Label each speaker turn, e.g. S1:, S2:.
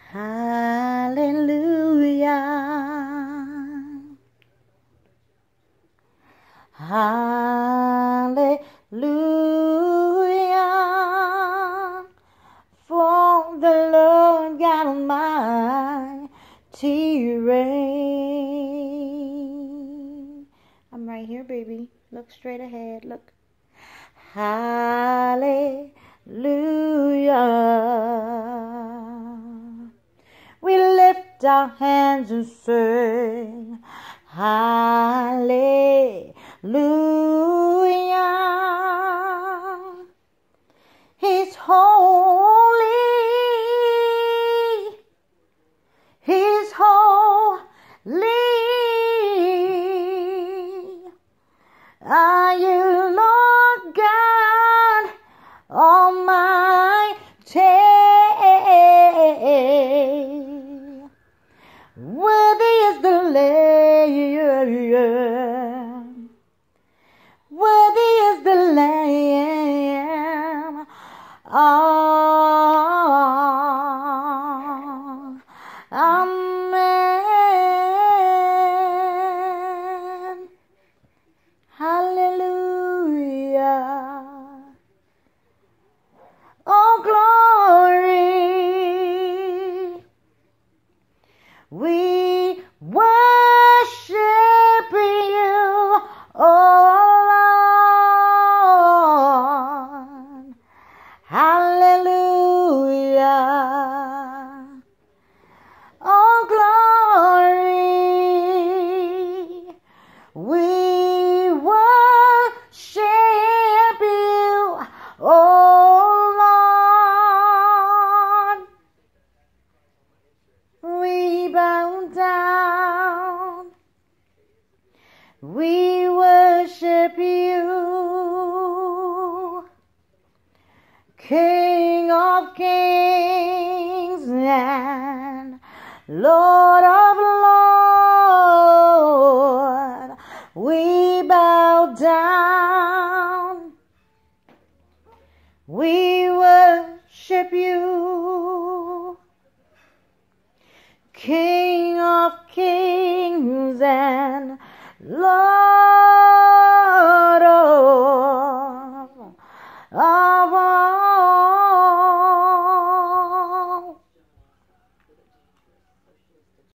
S1: Hallelujah. Hallelujah. For the Lord God Almighty reign. I'm right here, baby. Look straight ahead. Look. Hallelujah. We lift our hands and sing, hallelujah. He's holy. He's holy. Are you Lord God Almighty? Worthy is the Lamb. Worthy is the Lamb. Amen. Hallelujah. Oh, glory. We worship you, oh Lord. Hallelujah. Oh, glory. We worship you, oh Lord. We bow down. We worship you, King of kings and Lord of lords. We bow down. We worship you, King of kings and Lord